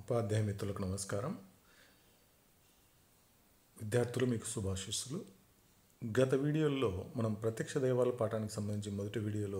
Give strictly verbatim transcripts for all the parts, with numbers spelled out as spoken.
ఉపాధ్యాయ మిత్రులకు నమస్కారం. విద్యార్థులు మీకు శుభాశీస్సులు. గత వీడియోల్లో మనం ప్రత్యక్ష దైవాల పాఠానికి సంబంధించి మొదటి వీడియోలో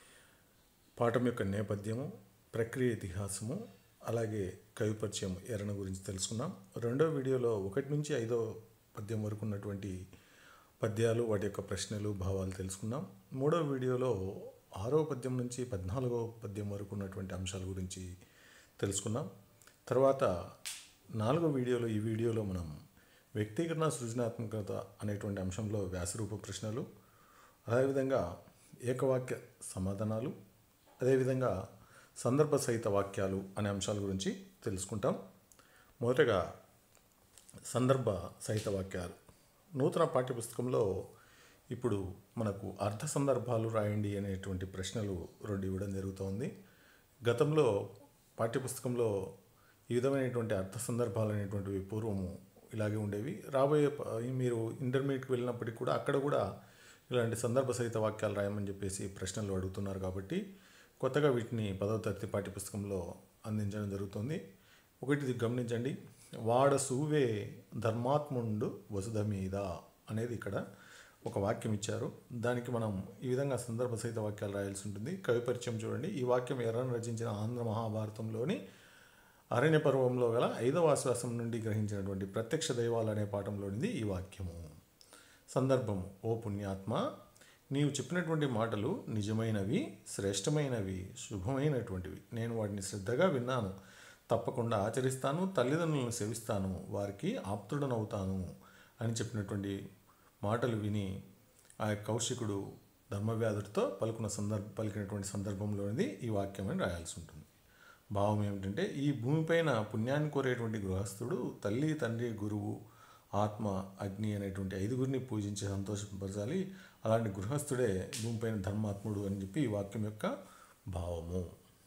పాఠం యొక్క నేపథ్యము, ప్రక్రియ ఇతిహాసము, అలాగే కవి పరిచయం ఎరణ గురించి తెలుసుకున్నాం. రెండో వీడియోలో ఒకటి నుంచి ఐదో పద్యం వరకు ఉన్నటువంటి పద్యాలు, వాటి యొక్క ప్రశ్నలు, భావాలు తెలుసుకున్నాం. మూడో వీడియోలో ఆరో పద్యం నుంచి పద్నాలుగో పద్యం వరకు ఉన్నటువంటి అంశాల గురించి తెలుసుకున్నాం. తర్వాత నాలుగో వీడియోలో ఈ వీడియోలో మనం వ్యక్తీకరణ సృజనాత్మకత అనేటువంటి అంశంలో వ్యాసరూప ప్రశ్నలు, అదేవిధంగా ఏకవాక్య సమాధానాలు, అదేవిధంగా సందర్భ సహిత వాక్యాలు అనే అంశాల గురించి తెలుసుకుంటాం. మొదటగా సందర్భ సహిత వాక్యాలు. నూతన పాఠ్యపుస్తకంలో ఇప్పుడు మనకు అర్థ సందర్భాలు రాయండి అనేటువంటి ప్రశ్నలు రెండు ఇవ్వడం జరుగుతోంది. గతంలో పాఠ్యపుస్తకంలో ఈ విధమైనటువంటి అర్థ సందర్భాలు అనేటువంటివి పూర్వము ఇలాగే ఉండేవి. రాబోయే మీరు ఇంటర్మీడియట్కి వెళ్ళినప్పటికీ కూడా అక్కడ కూడా ఇలాంటి సందర్భ సహిత వాక్యాలు రాయమని చెప్పేసి ప్రశ్నలు అడుగుతున్నారు. కాబట్టి కొత్తగా వీటిని పదవ తరగతి పాఠ్యపుస్తకంలో అందించడం జరుగుతుంది. ఒకటి గమనించండి. వాడ సూవే ధర్మాత్ముండు వసుధ మీద అనేది ఇక్కడ ఒక వాక్యం ఇచ్చారు. దానికి మనం ఈ విధంగా సందర్భ సహిత వాక్యాలు రాయాల్సి ఉంటుంది. కవి పరిచయం చూడండి. ఈ వాక్యం ఎర్రను రచించిన ఆంధ్ర మహాభారతంలోని అరణ్య పర్వంలో గల ఐదవ ఆశ్వాసం నుండి గ్రహించినటువంటి ప్రత్యక్ష దైవాలు అనే పాఠంలోనిది ఈ వాక్యము. సందర్భము. ఓ పుణ్యాత్మ, నీవు చెప్పినటువంటి మాటలు నిజమైనవి, శ్రేష్టమైనవి, శుభమైనటువంటివి. నేను వాటిని శ్రద్ధగా విన్నాను, తప్పకుండా ఆచరిస్తాను, తల్లిదండ్రులను సేవిస్తాను, వారికి ఆప్తుడనవుతాను అని చెప్పినటువంటి మాటలు విని ఆ కౌశికుడు ధర్మవ్యాధుడితో పలుకున్న సందర్భ పలికినటువంటి సందర్భంలోనిది ఈ వాక్యం అని రాయాల్సి ఉంటుంది. భావం ఏమిటంటే, ఈ భూమిపైన పుణ్యాన్ని కోరేటువంటి గృహస్థుడు తల్లి, తండ్రి, గురువు, ఆత్మ, అగ్ని అనేటువంటి ఐదుగురిని పూజించి సంతోషపరచాలి. అలాంటి గృహస్థుడే భూమిపైన ధర్మాత్ముడు అని చెప్పి ఈ వాక్యం యొక్క భావము.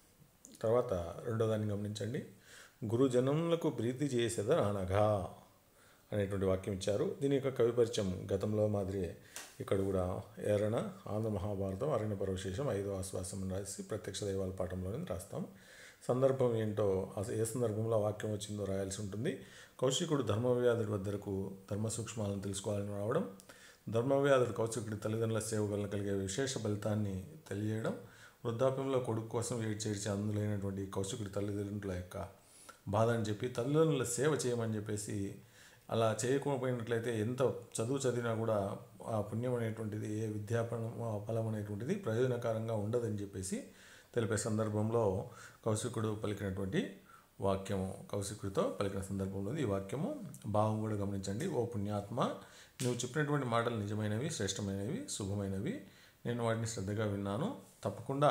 తర్వాత రెండో దాన్ని గమనించండి. గురుజనములకు ప్రీతి చేసేద అనగా అనేటువంటి వాక్యం ఇచ్చారు. దీని యొక్క కవి పరిచయం గతంలో మాదిరి ఇక్కడ కూడా ఎరణ ఆంధ్ర మహాభారతం అరణ్య పర్వశేషం ఐదో ఆశ్వాసం రాసి ప్రత్యక్ష దైవాల పాఠంలోనే రాస్తాం. సందర్భం ఏంటో, ఏ సందర్భంలో వాక్యం వచ్చిందో రాయాల్సి ఉంటుంది. కౌశికుడు ధర్మవ్యాధుడి వద్దకు ధర్మ సూక్ష్మాలను తెలుసుకోవాలని రావడం, ధర్మవ్యాధుడు కౌశికుడి తల్లిదండ్రుల సేవ వల్ల కలిగే విశేష ఫలితాన్ని తెలియజేయడం, వృద్ధాప్యంలో కొడుకు కోసం ఏడు చేర్చి అందులైనటువంటి కౌశికుడి తల్లిదండ్రుల యొక్క బాధ అని చెప్పి తల్లిదండ్రుల సేవ చేయమని చెప్పేసి, అలా చేయకపోయినట్లయితే ఎంత చదువు చదివినా కూడా ఆ పుణ్యం అనేటువంటిది, ఏ విద్యాపనం ఫలం అనేటువంటిది ప్రయోజనకరంగా ఉండదని చెప్పేసి తెలిపే సందర్భంలో కౌశికుడు పలికినటువంటి వాక్యము, కౌశికుడితో పలికిన సందర్భంలో ఈ వాక్యము. భావం కూడా గమనించండి. ఓ పుణ్యాత్మ, నువ్వు చెప్పినటువంటి మాటలు నిజమైనవి, శ్రేష్టమైనవి, శుభమైనవి. నేను వాటిని శ్రద్ధగా విన్నాను, తప్పకుండా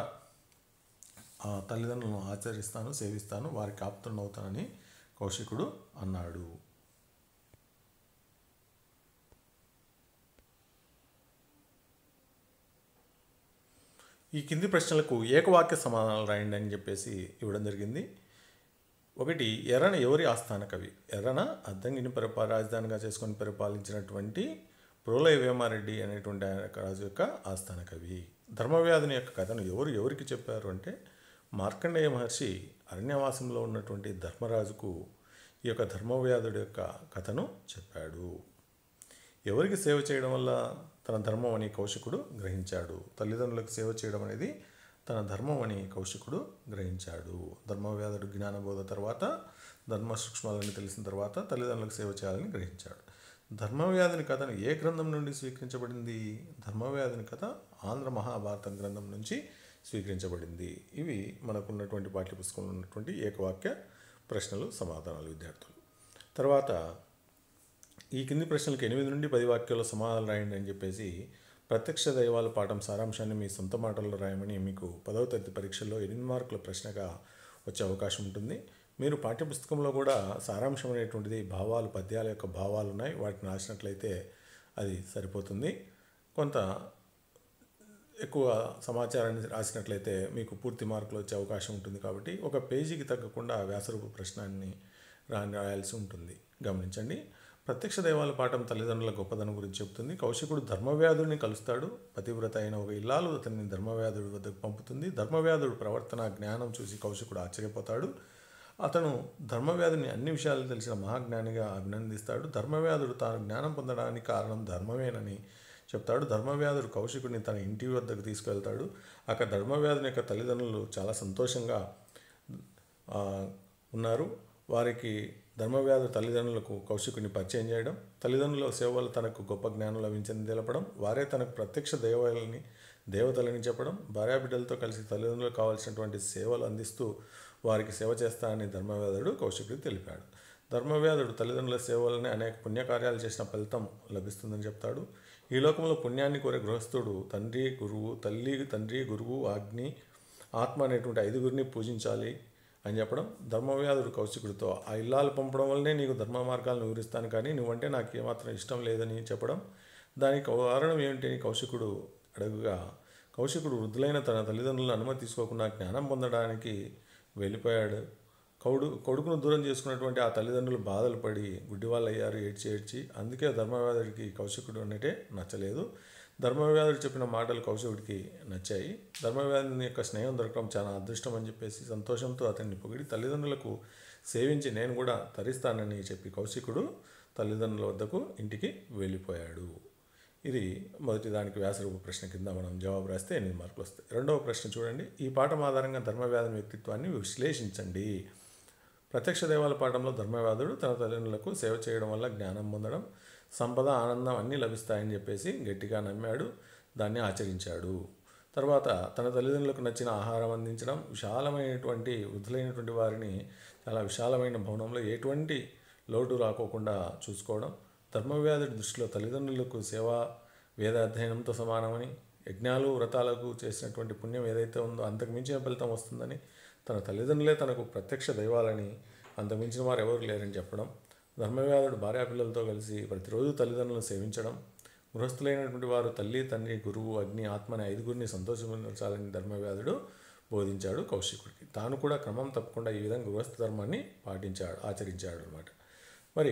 ఆ తల్లిదండ్రులను ఆచరిస్తాను, సేవిస్తాను, వారికి ఆప్తుడనవుతానని కౌశికుడు అన్నాడు. ఈ కింది ప్రశ్నలకు ఏకవాక్య సమాధానాలు రాయండి అని చెప్పేసి ఇవ్వడం జరిగింది. ఒకటి, ఎర్రన ఎవరి ఆస్థాన కవి? ఎర్రన అద్దంకిని పరిపా రాజధానిగా చేసుకొని పరిపాలించినటువంటి ప్రోలయ వేమారెడ్డి అనేటువంటి రాజు యొక్క ఆస్థాన కవి. ధర్మవ్యాధుని యొక్క కథను ఎవరు ఎవరికి చెప్పారు అంటే, మార్కండేయ మహర్షి అరణ్యవాసంలో ఉన్నటువంటి ధర్మరాజుకు ఈ యొక్క ధర్మవ్యాధుడి యొక్క కథను చెప్పాడు. ఎవరికి సేవ చేయడం వల్ల తన ధర్మం అని కౌశికుడు గ్రహించాడు. తల్లిదండ్రులకు సేవ చేయడం అనేది తన ధర్మం అని కౌశికుడు గ్రహించాడు. ధర్మవ్యాధుడు జ్ఞానబోధ తర్వాత, ధర్మ సూక్ష్మాలని తెలిసిన తర్వాత తల్లిదండ్రులకు సేవ చేయాలని గ్రహించాడు. ధర్మవ్యాధుని కథను ఏ గ్రంథం నుండి స్వీకరించబడింది? ధర్మవ్యాధుని కథ ఆంధ్ర మహాభారతం గ్రంథం నుంచి స్వీకరించబడింది. ఇవి మనకున్నటువంటి పాఠ్యపుస్తకంలో ఉన్నటువంటి ఏకవాక్య ప్రశ్నలు, సమాధానాలు విద్యార్థులు. తర్వాత ఈ కింది ప్రశ్నలకు ఎనిమిది నుండి పది వాక్యాల్లో సమాధానాలు రాయండి అని చెప్పేసి ప్రత్యక్ష దైవాల పాఠం సారాంశాన్ని మీ సొంత మాటల్లో రాయమని మీకు పదవ తరగతి పరీక్షల్లో ఎనిమిది మార్కుల ప్రశ్నగా వచ్చే అవకాశం ఉంటుంది. మీరు పాఠ్యపుస్తకంలో కూడా సారాంశం అనేటువంటిది భావాలు, పద్యాల యొక్క భావాలు ఉన్నాయి, వాటిని రాసినట్లయితే అది సరిపోతుంది. కొంత ఎక్కువ సమాచారాన్ని రాసినట్లయితే మీకు పూర్తి మార్కులు వచ్చే అవకాశం ఉంటుంది. కాబట్టి ఒక పేజీకి తగ్గకుండా వ్యాసరూప ప్రశ్నాన్ని రాయాల్సి ఉంటుంది. గమనించండి. ప్రత్యక్ష దైవాల పాఠం తల్లిదండ్రుల గొప్పదనం గురించి చెబుతుంది. కౌశికుడు ధర్మవ్యాధుడిని కలుస్తాడు. పతివ్రత అయిన ఒక ఇల్లాలు అతన్ని ధర్మవ్యాధుడి వద్దకు పంపుతుంది. ధర్మవ్యాధుడు ప్రవర్తన, జ్ఞానం చూసి కౌశికుడు ఆశ్చర్యపోతాడు. అతను ధర్మవ్యాధుని అన్ని విషయాలు తెలిసిన మహాజ్ఞానిగా అభినందిస్తాడు. ధర్మవ్యాధుడు తాను జ్ఞానం పొందడానికి కారణం ధర్మమేనని చెప్తాడు. ధర్మవ్యాధుడు కౌశికుడిని తన ఇంటి వద్దకు తీసుకెళ్తాడు. అక్కడ ధర్మవ్యాధుని యొక్క తల్లిదండ్రులు చాలా సంతోషంగా ఉన్నారు. వారికి ధర్మవ్యాధు తల్లిదండ్రులకు కౌశికుని పరిచయం చేయడం, తల్లిదండ్రుల సేవ వల్ల తనకు గొప్ప జ్ఞానం లభించింది తెలపడం, వారే తనకు ప్రత్యక్ష దేవాలని దేవతలని చెప్పడం, భార్యాబిడ్డలతో కలిసి తల్లిదండ్రులకు కావాల్సినటువంటి సేవలు అందిస్తూ వారికి సేవ చేస్తానని ధర్మవ్యాధుడు కౌశికుడికి తెలిపాడు. ధర్మవ్యాధుడు తల్లిదండ్రుల సేవ వల్లనే అనేక పుణ్యకార్యాలు చేసిన ఫలితం లభిస్తుందని చెప్తాడు. ఈ లోకంలో పుణ్యాన్ని కోరే గృహస్థుడు తండ్రి, గురువు, తల్లి, తండ్రి, గురువు, అగ్ని, ఆత్మ అనేటువంటి ఐదుగురిని పూజించాలి అని చెప్పడం. ధర్మవ్యాధుడు కౌశికుడితో ఆ ఇల్లాలు పంపడం వల్లనే నీకు ధర్మ మార్గాలను వివరిస్తాను, కానీ నువ్వంటే నాకు ఏమాత్రం ఇష్టం లేదని చెప్పడం. దానికి కారణం ఏమిటి కౌశికుడు అడుగుగా, కౌశికుడు వృద్ధులైన తన తల్లిదండ్రులను అనుమతి తీసుకోకుండా జ్ఞానం పొందడానికి వెళ్ళిపోయాడు. కౌడు కొడుకును దూరం చేసుకున్నటువంటి ఆ తల్లిదండ్రులు బాధలు పడి గుడ్డివాళ్ళు అయ్యారు ఏడ్చి ఏడ్చి. అందుకే ధర్మవ్యాధుడికి కౌశికుడు అంటే నచ్చలేదు. ధర్మవ్యాధుడు చెప్పిన మాటలు కౌశికుడికి నచ్చాయి. ధర్మవ్యాధుని యొక్క స్నేహం దొరకడం చాలా అదృష్టం అని చెప్పేసి సంతోషంతో అతన్ని పొగిడి తల్లిదండ్రులకు సేవించి నేను కూడా తరిస్తానని చెప్పి కౌశికుడు తల్లిదండ్రుల వద్దకు ఇంటికి వెళ్ళిపోయాడు. ఇది మొదటి దానికి వ్యాసరూప ప్రశ్న కింద మనం జవాబు రాస్తే ఎనిమిది మార్కులు వస్తాయి. రెండవ ప్రశ్న చూడండి. ఈ పాఠం ఆధారంగా ధర్మవ్యాధుని వ్యక్తిత్వాన్ని విశ్లేషించండి. ప్రత్యక్ష దేవాల పాఠంలో ధర్మవ్యాధుడు తన తల్లిదండ్రులకు సేవ చేయడం వల్ల జ్ఞానం పొందడం, సంపద, ఆనందం అన్నీ లభిస్తాయని చెప్పేసి గట్టిగా నమ్మాడు, దాన్ని ఆచరించాడు. తర్వాత తన తల్లిదండ్రులకు నచ్చిన ఆహారం అందించడం, విశాలమైనటువంటి వృద్ధులైనటువంటి వారిని చాలా విశాలమైన భవనంలో ఎటువంటి లోటు రాకోకుండా చూసుకోవడం, ధర్మవ్యాధుడి దృష్టిలో తల్లిదండ్రులకు సేవ వేద అధ్యయనంతో సమానమని, యజ్ఞాలు వ్రతాలకు చేసినటువంటి పుణ్యం ఏదైతే ఉందో అంతకు మించిన ఫలితం వస్తుందని, తన తల్లిదండ్రులే తనకు ప్రత్యక్ష దైవాలని, అంతకుమించిన వారు ఎవరు లేరని చెప్పడం, ధర్మవ్యాధుడు భార్యాపిల్లలతో కలిసి ప్రతిరోజు తల్లిదండ్రులను సేవించడం, గృహస్థులైనటువంటి వారు తల్లి, తండ్రి, గురువు, అగ్ని, ఆత్మ అనే ఐదుగురిని సంతోషపరచాలని ధర్మవ్యాధుడు బోధించాడు కౌశికుడికి. తాను కూడా క్రమం తప్పకుండా ఈ విధంగా గృహస్థ ధర్మాన్ని పాటించాడు, ఆచరించాడు అన్నమాట. మరి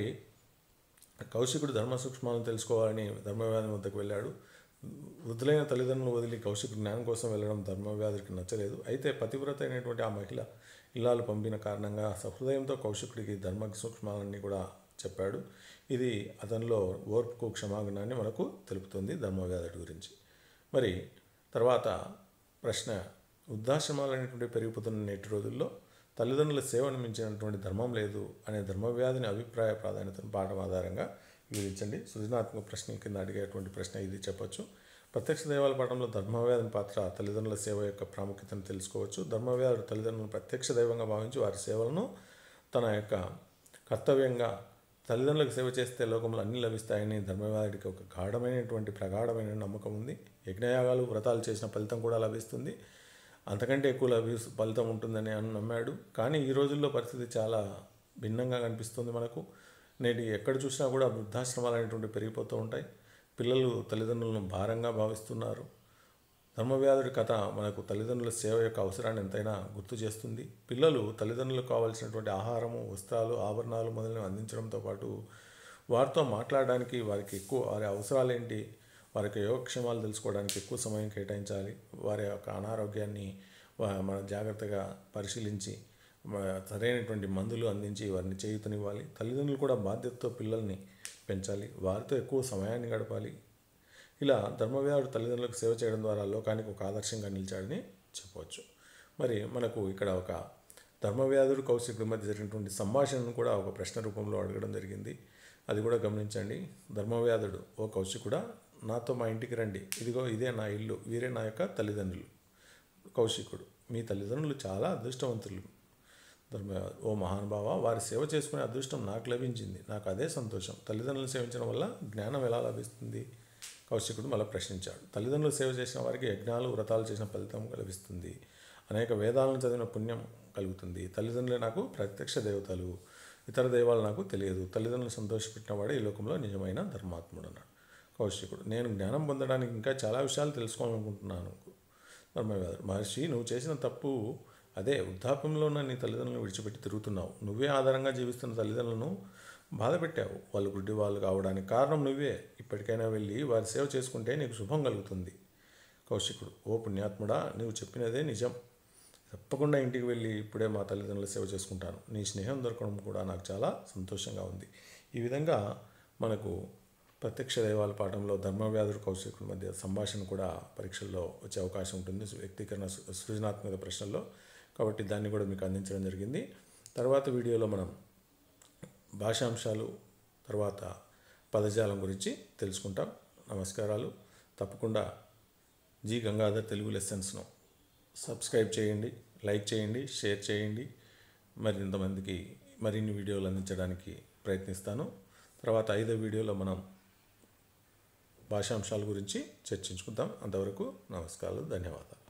కౌశికుడు ధర్మ సూక్ష్మాలను తెలుసుకోవాలని ధర్మవ్యాధుని వద్దకు వెళ్ళాడు. వృద్ధులైన తల్లిదండ్రులు వదిలి కౌశికుడు జ్ఞానం కోసం వెళ్ళడం ధర్మవ్యాధుడికి నచ్చలేదు. అయితే పతివ్రత అయినటువంటి ఆ మహిళ ఇల్లాలు పంపిన కారణంగా సహృదయంతో కౌశికుడికి ధర్మ సూక్ష్మాలన్నీ కూడా చెప్పాడు. ఇది అతనిలో ఓర్పుకు, క్షమాగుణాన్ని మనకు తెలుపుతుంది ధర్మవ్యాధుడి గురించి. మరి తర్వాత ప్రశ్న, వృద్ధాశ్రమాలు అనేటువంటి పెరిగిపోతున్న నేటి రోజుల్లో తల్లిదండ్రుల సేవను మించినటువంటి ధర్మం లేదు అనే ధర్మవ్యాధిని అభిప్రాయ ప్రాధాన్యతను పాఠం ఆధారంగా వివరించండి. సృజనాత్మక ప్రశ్నల కింద అడిగేటువంటి ప్రశ్న ఇది చెప్పొచ్చు. ప్రత్యక్ష దైవాల పాఠంలో ధర్మవ్యాధుని పాత్ర, తల్లిదండ్రుల సేవ యొక్క ప్రాముఖ్యతను తెలుసుకోవచ్చు. ధర్మవ్యాధుడు తల్లిదండ్రులను ప్రత్యక్ష దైవంగా భావించి వారి సేవలను తన యొక్క కర్తవ్యంగా తల్లిదండ్రులకు సేవ చేస్తే లోకంలో అన్నీ లభిస్తాయని ధర్మవ్యాధుడికి ఒక గాఢమైనటువంటి ప్రగాఢమైన నమ్మకం ఉంది. యజ్ఞయాగాలు, వ్రతాలు చేసిన ఫలితం కూడా లభిస్తుంది, అంతకంటే ఎక్కువ లభి ఫలితం ఉంటుందని అని నమ్మాడు. కానీ ఈ రోజుల్లో పరిస్థితి చాలా భిన్నంగా కనిపిస్తుంది మనకు. నేటి ఎక్కడ చూసినా కూడా వృద్ధాశ్రమాలు అనేటువంటి పెరిగిపోతూ ఉంటాయి. పిల్లలు తల్లిదండ్రులను భారంగా భావిస్తున్నారు. ధర్మవ్యాధుడి కథ మనకు తల్లిదండ్రుల సేవ యొక్క అవసరాన్ని ఎంతైనా గుర్తు చేస్తుంది. పిల్లలు తల్లిదండ్రులకు కావాల్సినటువంటి ఆహారము, వస్త్రాలు, ఆభరణాలు మొదలైనవి అందించడంతో పాటు వారితో మాట్లాడడానికి, వారికి ఎక్కువ వారి అవసరాలు ఏంటి, వారికి యోగక్షేమాలు తెలుసుకోవడానికి ఎక్కువ సమయం కేటాయించాలి. వారి యొక్క అనారోగ్యాన్ని మన జాగ్రత్తగా పరిశీలించి సరైనటువంటి మందులు అందించి వారిని చేయూతనివ్వాలి. తల్లిదండ్రులు కూడా బాధ్యతతో పిల్లల్ని పెంచాలి, వారితో ఎక్కువ సమయాన్ని గడపాలి. ఇలా ధర్మవ్యాధుడు తల్లిదండ్రులకు సేవ చేయడం ద్వారా లోకానికి ఒక ఆదర్శంగా నిలిచాడని చెప్పవచ్చు. మరి మనకు ఇక్కడ ఒక ధర్మవ్యాధుడు కౌశికుడి మధ్య జరిగినటువంటి సంభాషణను కూడా ఒక ప్రశ్న రూపంలో అడగడం జరిగింది. అది కూడా గమనించండి. ధర్మవ్యాధుడు, ఓ కౌశికుడా, నాతో మా ఇంటికి రండి, ఇదిగో ఇదే నా ఇల్లు, వీరే నా యొక్క తల్లిదండ్రులు. కౌశికుడు, మీ తల్లిదండ్రులు చాలా అదృష్టవంతులు. ధర్మవ్యాధుడు, ఓ మహానుభావ, వారి సేవ చేసుకునే అదృష్టం నాకు లభించింది, నాకు అదే సంతోషం. తల్లిదండ్రులను సేవించడం వల్ల జ్ఞానం ఎలా లభిస్తుంది? కౌశికుడు మళ్ళీ ప్రశ్నించాడు. తల్లిదండ్రులు సేవ చేసిన వారికి యజ్ఞాలు, వ్రతాలు చేసిన ఫలితం లభిస్తుంది, అనేక వేదాలను చదివిన పుణ్యం కలుగుతుంది. తల్లిదండ్రులే నాకు ప్రత్యక్ష దేవతలు, ఇతర దైవాలు నాకు తెలియదు. తల్లిదండ్రులు సంతోషపెట్టినవాడే ఈ లోకంలో నిజమైన ధర్మాత్ముడు అన్నాడు. కౌశికుడు, నేను జ్ఞానం పొందడానికి ఇంకా చాలా విషయాలు తెలుసుకోవాలనుకుంటున్నాను. ధర్మవ్యాధుడు, మహర్షి, నువ్వు చేసిన తప్పు అదే, వృద్ధాప్యంలో ఉన్న నీ తల్లిదండ్రులను విడిచిపెట్టి తిరుగుతున్నావు. నువ్వే ఆధారంగా జీవిస్తున్న తల్లిదండ్రులను బాధ పెట్టావు. వాళ్ళు గుడ్డి వాళ్ళు కావడానికి కారణం నువ్వే. ఇప్పటికైనా వెళ్ళి వారి సేవ చేసుకుంటే నీకు శుభం కలుగుతుంది. కౌశికుడు, ఓ పుణ్యాత్ముడా, నువ్వు చెప్పినదే నిజం. తప్పకుండా ఇంటికి వెళ్ళి ఇప్పుడే మా తల్లిదండ్రుల సేవ చేసుకుంటాను. నీ స్నేహం దొరకడం కూడా నాకు చాలా సంతోషంగా ఉంది. ఈ విధంగా మనకు ప్రత్యక్ష దైవాల పాఠంలో ధర్మవ్యాధుడు కౌశికుల మధ్య సంభాషణ కూడా పరీక్షల్లో వచ్చే అవకాశం ఉంటుంది, వ్యక్తీకరణ సృజనాత్మక ప్రశ్నల్లో. కాబట్టి దాన్ని కూడా మీకు అందించడం జరిగింది. తర్వాత వీడియోలో మనం భాషాంశాలు తర్వాత పదజాలం గురించి తెలుసుకుంటాం. నమస్కారాలు. తప్పకుండా జి గంగాధర్ తెలుగు లెసన్స్ను సబ్స్క్రైబ్ చేయండి, లైక్ చేయండి, షేర్ చేయండి. మరింతమందికి మరిన్ని వీడియోలు అందించడానికి ప్రయత్నిస్తాను. తర్వాత ఐదో వీడియోలో మనం భాషాంశాల గురించి చర్చించుకుందాం. అంతవరకు నమస్కారాలు, ధన్యవాదాలు.